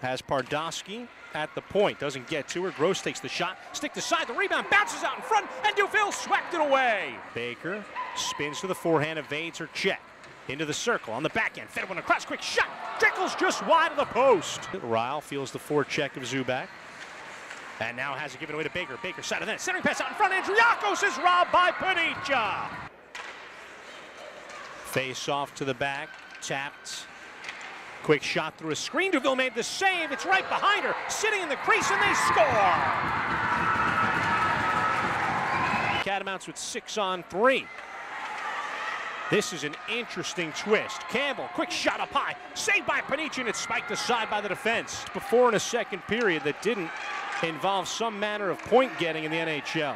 has Pardosky at the point. Doesn't get to her. Gross takes the shot. Stick to side. The rebound bounces out in front. And Duville swept it away. Baker spins to the forehand. Evades her check. Into the circle. On the back end. Fed one across. Quick shot. Trickles just wide of the post. Ryle feels the forecheck of Zubak. And now has it given away to Baker. Baker side of the net. Centering pass out in front. Andreakos is robbed by Panicha. Face off to the back. Tapped. Quick shot through a screen. Duville made the save. It's right behind her. Sitting in the crease, and they score. Catamounts with 6 on 3. This is an interesting twist. Campbell, quick shot up high. Saved by Panicha, and it's spiked aside by the defense. Before in a second period that didn't involve some manner of point getting in the NHL.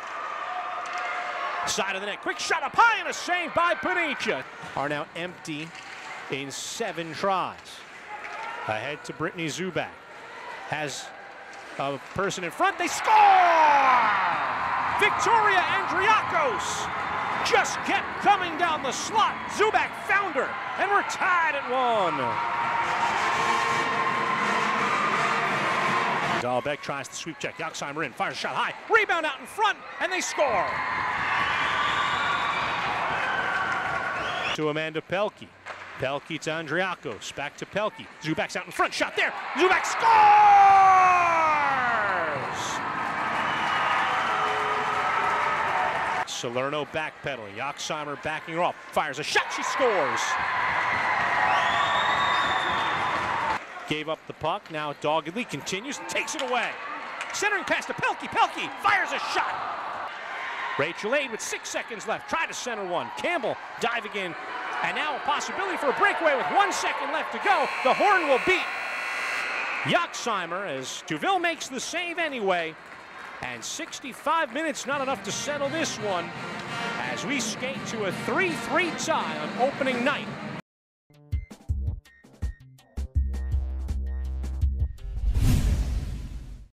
Side of the net. Quick shot up high, and a save by Panicha. Are now empty in 7 tries. Ahead to Brittany Zubak. Has a person in front. They score! Victoria Andreakos just kept coming down the slot. Zubak found her, and we're tied at 1. Dahlbeck tries the sweep check. Yaxheimer in, fires a shot high. Rebound out in front, and they score. To Amanda Pelkey. Pelkey to Andreakos. Back to Pelkey. Zubak's out in front. Shot there. Zubak scores! Salerno backpedaling. Yaxheimer backing her off. Fires a shot. She scores. Gave up the puck. Now doggedly continues and takes it away. Centering pass to Pelkey. Pelkey fires a shot. Rachel Aid with 6 seconds left. Tried to center one. Campbell diving in. And now a possibility for a breakaway with 1 second left to go. The horn will beat Yaxheimer as Duville makes the save anyway. And 65 minutes not enough to settle this one as we skate to a 3-3 tie on opening night.